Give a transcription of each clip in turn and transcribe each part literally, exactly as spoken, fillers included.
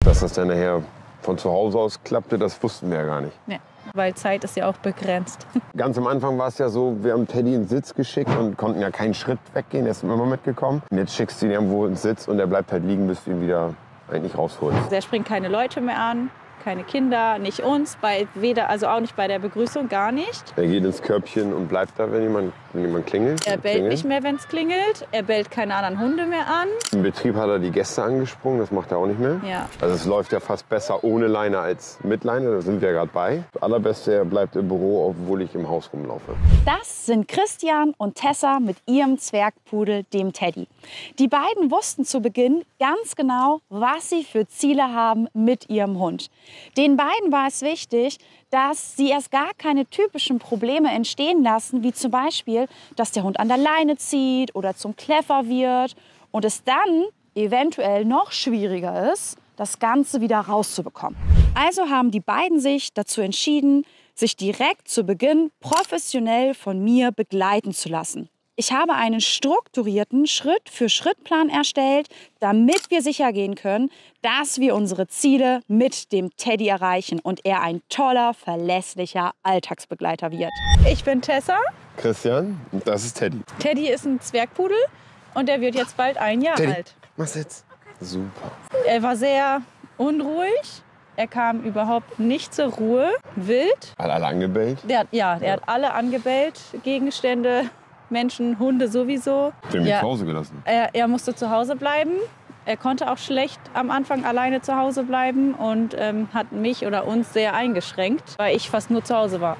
Dass das dann nachher von zu Hause aus klappte, das wussten wir ja gar nicht. Ja, weil Zeit ist ja auch begrenzt. Ganz am Anfang war es ja so, wir haben Teddy ins Sitz geschickt und konnten ja keinen Schritt weggehen. Er ist immer mitgekommen. Und jetzt schickst du ihn irgendwo ins Sitz und er bleibt halt liegen, bis du ihn wieder eigentlich rausholst. Er springt keine Leute mehr an, keine Kinder, nicht uns, bei weder, also auch nicht bei der Begrüßung, gar nicht. Er geht ins Körbchen und bleibt da, wenn jemand, wenn jemand klingelt. Er bellt klingelt. nicht mehr, wenn es klingelt. Er bellt keine anderen Hunde mehr an. Im Betrieb hat er die Gäste angesprungen, das macht er auch nicht mehr. Ja. Also es läuft ja fast besser ohne Leine als mit Leine, da sind wir gerade bei. Das Allerbeste, er bleibt im Büro, obwohl ich im Haus rumlaufe. Das sind Christian und Tessa mit ihrem Zwergpudel, dem Teddy. Die beiden wussten zu Beginn ganz genau, was sie für Ziele haben mit ihrem Hund. Den beiden war es wichtig, dass sie erst gar keine typischen Probleme entstehen lassen, wie zum Beispiel, dass der Hund an der Leine zieht oder zum Kläffer wird und es dann eventuell noch schwieriger ist, das Ganze wieder rauszubekommen. Also haben die beiden sich dazu entschieden, sich direkt zu Beginn professionell von mir begleiten zu lassen. Ich habe einen strukturierten Schritt-für-Schritt-Plan erstellt, damit wir sicher gehen können, dass wir unsere Ziele mit dem Teddy erreichen und er ein toller, verlässlicher Alltagsbegleiter wird. Ich bin Tessa. Christian, und das ist Teddy. Teddy ist ein Zwergpudel und der wird jetzt bald ein Jahr Teddy, alt. mach's jetzt. Super. Er war sehr unruhig. Er kam überhaupt nicht zur Ruhe. Wild. Hat alle angebellt? Der, hat- ja, der Ja. hat alle angebellt. Gegenstände, Menschen, Hunde sowieso. Den Ja. zu Hause gelassen. Er, er musste zu Hause bleiben. Er konnte auch schlecht am Anfang alleine zu Hause bleiben und ähm, hat mich oder uns sehr eingeschränkt, weil ich fast nur zu Hause war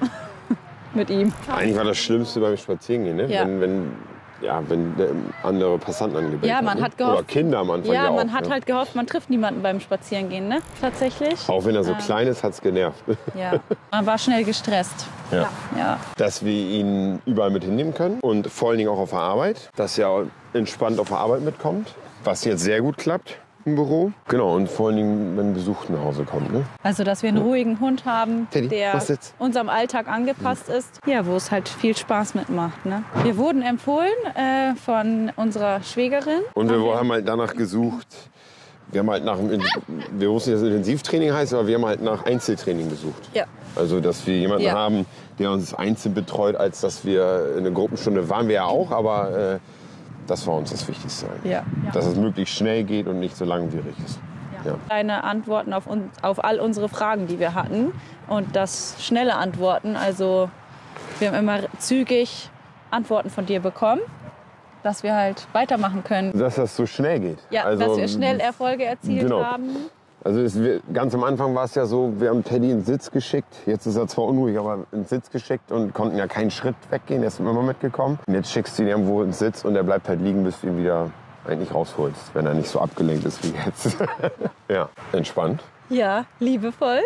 mit ihm. Eigentlich war das Schlimmste beim Spazierengehen, ne? Ja. Wenn, wenn, ja, wenn der andere Passanten angebellt Ja, man haben, ne? hat gehofft- Oder Kinder am Anfang ja, Ja, auch. man hat ne? halt gehofft, man trifft niemanden beim Spazierengehen, ne? Tatsächlich. Auch wenn er so Ähm. klein ist, hat's genervt. Ja, man war schnell gestresst. Ja. Ja. Dass wir ihn überall mit hinnehmen können und vor allen Dingen auch auf der Arbeit, dass er entspannt auf der Arbeit mitkommt, was jetzt sehr gut klappt im Büro. Genau, und vor allen Dingen, wenn Besuch nach Hause kommt. Ne? Also, dass wir einen ruhigen Hund haben, Teddy, der was jetzt? unserem Alltag angepasst ist. Ja, wo es halt viel Spaß mitmacht. Ne? Wir wurden empfohlen äh, von unserer Schwägerin. Und wir haben halt danach gesucht, wir haben halt nach, dem- wir wussten, dass es Intensivtraining heißt, aber wir haben halt nach Einzeltraining gesucht. Ja. Also, dass wir jemanden Ja. haben, der uns einzeln betreut, als dass wir in eine Gruppenstunde waren wir ja auch, aber äh, das war uns das Wichtigste eigentlich. Ja. Dass es möglichst schnell geht und nicht so langwierig ist. Ja. Deine Antworten auf, uns, auf all unsere Fragen, die wir hatten. Und das schnelle Antworten. Also, wir haben immer zügig Antworten von dir bekommen, dass wir halt weitermachen können. Dass das so schnell geht. Ja, also, dass wir schnell Erfolge erzielt genau. haben. Also es, wir, ganz am Anfang war es ja so, wir haben Teddy ins Sitz geschickt. Jetzt ist er zwar unruhig, aber ins Sitz geschickt und konnten ja keinen Schritt weggehen. Er ist immer mitgekommen. Und jetzt schickst du ihn irgendwo ins Sitz und er bleibt halt liegen, bis du ihn wieder eigentlich rausholst, wenn er nicht so abgelenkt ist wie jetzt. Ja, entspannt. Ja, liebevoll.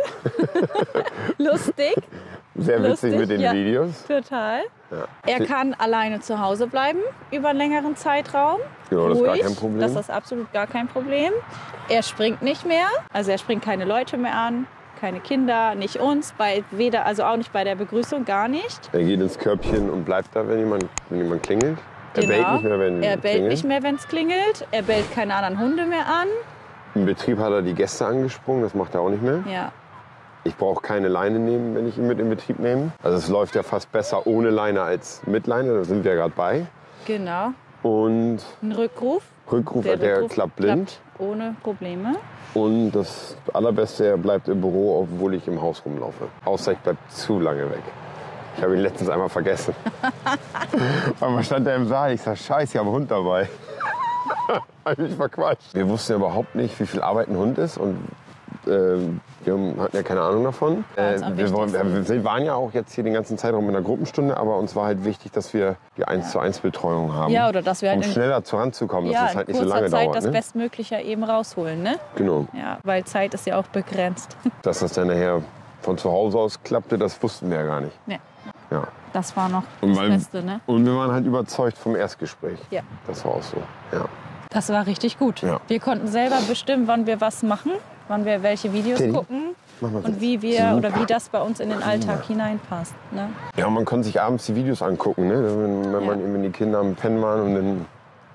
Lustig. Sehr witzig Lustig, mit den ja. Videos. Total. Ja. Er kann alleine zu Hause bleiben über einen längeren Zeitraum. Genau, das ist gar Ruhig. kein Problem. Das ist absolut gar kein Problem. Er springt nicht mehr. Also er springt keine Leute mehr an, keine Kinder, nicht uns, bei weder, also auch nicht bei der Begrüßung, gar nicht. Er geht ins Körbchen und bleibt da, wenn jemand, wenn jemand klingelt. Er Genau. bellt nicht mehr, wenn Er bellt klingelt. nicht mehr, wenn es klingelt. Er bellt keine anderen Hunde mehr an. Im Betrieb hat er die Gäste angesprungen, das macht er auch nicht mehr. Ja. Ich brauche keine Leine nehmen, wenn ich ihn mit in Betrieb nehme. Also es läuft ja fast besser ohne Leine als mit Leine, da sind wir gerade bei. Genau. Und Ein Rückruf. Rückruf, der, der Rückruf klappt blind. klappt ohne Probleme. Und das Allerbeste, er bleibt im Büro, obwohl ich im Haus rumlaufe. Außer ich bleib zu lange weg. Ich habe ihn letztens einmal vergessen. Einmal stand er im Saal, ich sag, scheiße, ich habe einen Hund dabei. Hab ich mich verquatscht. Wir wussten ja überhaupt nicht, wie viel Arbeit ein Hund ist. Und äh, wir hatten ja keine Ahnung davon. War uns Äh, am wir, wollen, wichtigsten. wir waren ja auch jetzt hier den ganzen Zeitraum in der Gruppenstunde, aber uns war halt wichtig, dass wir die eins zu eins Betreuung haben. Ja, oder dass wir halt um in- schneller voranzukommen, dass Ja, es halt in nicht so kurzer lange Zeit dauert. das Ne? Bestmögliche eben rausholen, ne? Genau. Ja, weil Zeit ist ja auch begrenzt. Dass das dann nachher von zu Hause aus klappte, das wussten wir ja gar nicht. Ja, Ja. das war noch Und, das weil, Beste, ne? und wir waren halt überzeugt vom Erstgespräch. Ja. Das war auch so. Ja. Das war richtig gut. Ja. Wir konnten selber bestimmen, wann wir was machen, wann wir welche Videos Teddy, gucken mach mal und Sitz. wie wir Super. oder wie das bei uns in den Alltag hineinpasst. Ne? Ja, man konnte sich abends die Videos angucken, ne? wenn, wenn, man, Ja. wenn die Kinder am Pennen waren und dann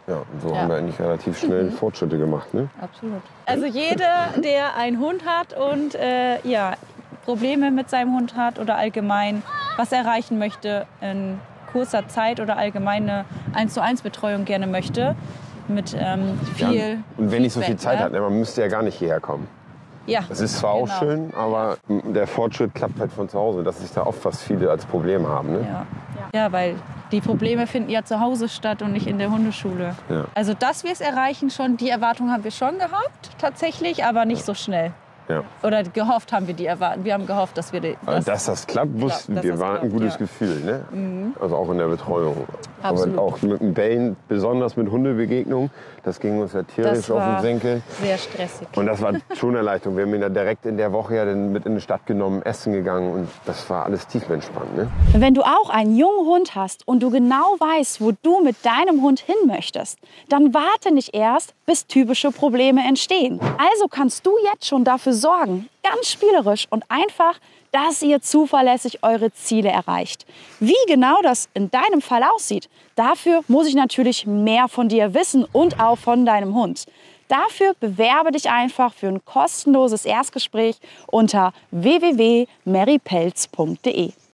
Ja, und so Ja. haben wir eigentlich relativ schnell mhm. Fortschritte gemacht. Ne? Absolut. Also jeder, der einen Hund hat und äh, ja, Probleme mit seinem Hund hat oder allgemein was erreichen möchte in kurzer Zeit oder allgemeine eins zu eins Betreuung gerne möchte, mit ähm, viel ja, und wenn nicht so viel Feedback, Zeit ne? hat, ne, man müsste ja gar nicht hierher kommen. Ja, Das ist zwar genau. auch schön, aber der Fortschritt klappt halt von zu Hause. Das ist da oft, was viele als Problem haben. Ne? Ja. ja, weil die Probleme finden ja zu Hause statt und nicht in der Hundeschule. Ja. Also dass wir es erreichen schon, die Erwartung haben wir schon gehabt, tatsächlich, aber nicht so schnell. Ja. Oder gehofft haben wir die erwarten. Wir haben gehofft, dass wir die, das, dass das klappt, wussten dass wir. das War klappt, ein gutes ja. Gefühl. Ne? Mhm. Also auch in der Betreuung. Absolut. Aber auch mit dem Bellen, besonders mit Hundebegegnungen, das ging uns ja tierisch Das auf den war Senkel. sehr stressig. Und das war schon eine Erleichterung. Wir haben ihn da direkt in der Woche ja dann mit in die Stadt genommen, essen gegangen und das war alles tiefenentspannt. Ne? Wenn du auch einen jungen Hund hast und du genau weißt, wo du mit deinem Hund hin möchtest, dann warte nicht erst, bis typische Probleme entstehen. Also kannst du jetzt schon dafür sorgen, ganz spielerisch und einfach, dass ihr zuverlässig eure Ziele erreicht. Wie genau das in deinem Fall aussieht, dafür muss ich natürlich mehr von dir wissen und auch von deinem Hund. Dafür bewerbe dich einfach für ein kostenloses Erstgespräch unter w w w punkt mary pelz punkt de.